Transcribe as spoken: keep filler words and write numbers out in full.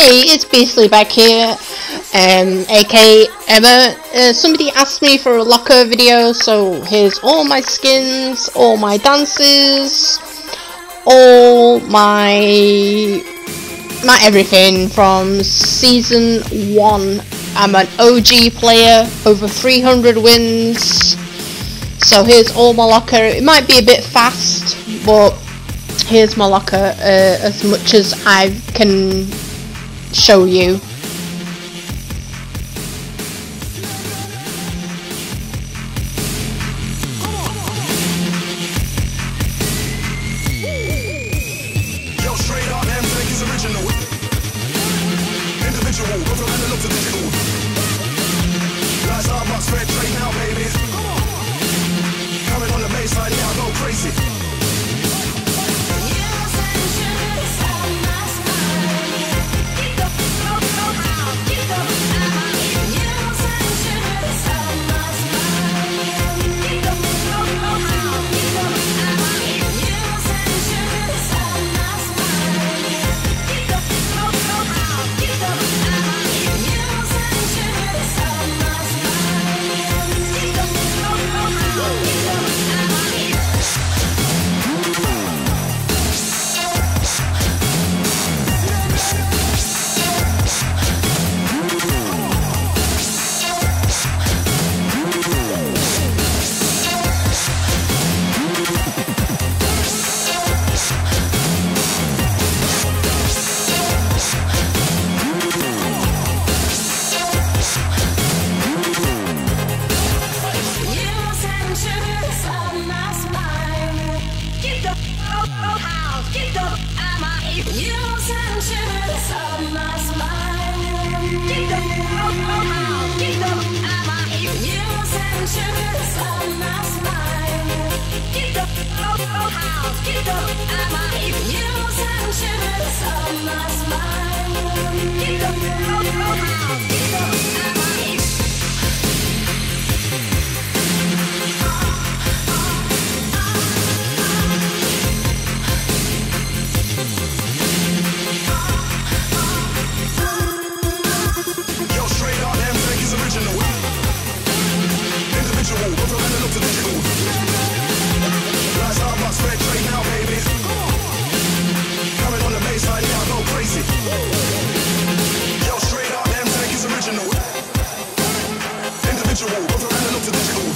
Hey, it's Beastly back here, um, aka Emma. Uh, somebody asked me for a locker video, so here's all my skins, all my dances, all my my everything from season one. I'm an O G player, over three hundred wins. So here's all my locker. It might be a bit fast, but here's my locker uh, as much as I can show you. Individual, go around and look to digital.